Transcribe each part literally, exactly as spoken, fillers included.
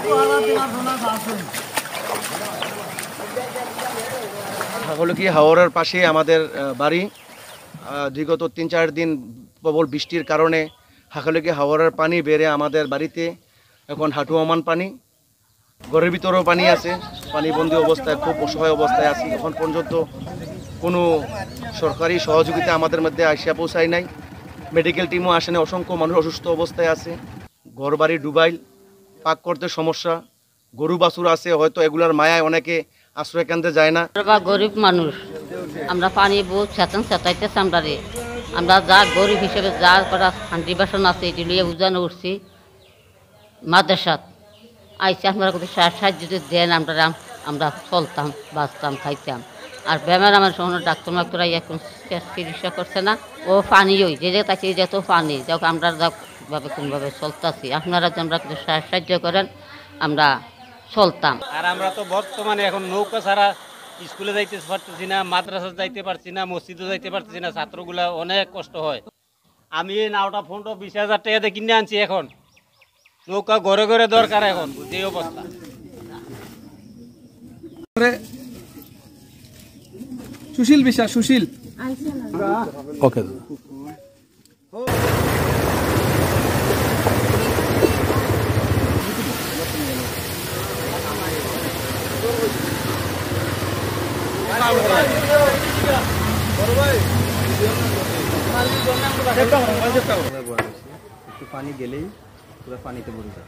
হাকলকি হাওরের পাশে আমাদের বাড়ি। বিগত তিন চার দিন প্রবল বৃষ্টির কারণে হাকলকি হাওরের পানি বেড়ে আমাদের বাড়িতে এখন হাঁটু সমান পানি, ঘরের ভিতরেও পানি আছে। পানিবন্দী অবস্থায় খুব অসহায় অবস্থায় আছি। এখন পর্যন্ত কোনো সরকারি সহযোগিতা আমাদের মধ্যে আসিয়া পৌঁছায় নাই। মেডিকেল টিমও আসেনি। অসংখ্য মানুষ অসুস্থ অবস্থায় আছে। ঘর বাড়ি ডুবাইল, পাক করতে সমস্যা, গরু বাছুর আছে, হয়তো এগুলার মায়ায় অনেকে আশ্রয় কেন্দ্রে যায় না। গরিব মানুষ আমরা পানি বহুত চেতন চেতাইতেছে আমরা রে আমরা যা গরিব হিসেবে যা করা হান্ডি বাসন আছে এটি লিয়ে উজানো উঠছি মাদ্রাসাত আইসি আপনারা কোনো সাহায্য যদি দেন আমরা আমরা চলতাম, বাঁচতাম, খাইতাম। আর বেমার আমার সঙ্গে ডাক্তার মাক্তরা এখন চিকিৎসা করছে না। ও পানি ওই যে তাকে যত পানি যাক আমরা যাভাবে কোনোভাবে চলতেছি। আপনারা যে আমরা কিছু সাহায্য করেন আমরা চলতাম। আর আমরা তো বর্তমানে এখন নৌকা ছাড়া স্কুলে যাইতে পারতেছি না, মাদ্রাসা যাইতে পারছি না, মসজিদে যাইতে পারতেছি না। ছাত্রগুলা অনেক কষ্ট হয়। আমি এই নাওটা ফোনটা বিশ হাজার টাকাতে কিনে আনছি। এখন নৌকা ঘরে ঘরে দরকার এখন যে অবস্থা। সুশীল বিশ্বাস, সুশীল ওকে একটু পানি গেলেই পুরো পানিতে ভরে যায়।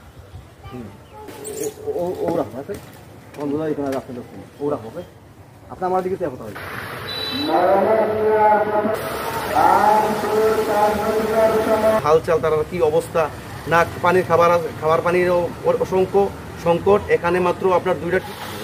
ও রাখো বন্ধুরা, এখানে রাখতে দেখুন ও রাখো। আপনার আমার দিকে কথা হয়। হাল চাল তার কি অবস্থা, না পানির খাবার খাবার পানিরও অসংখ্য সংকট। এখানে মাত্র আপনার দুইটা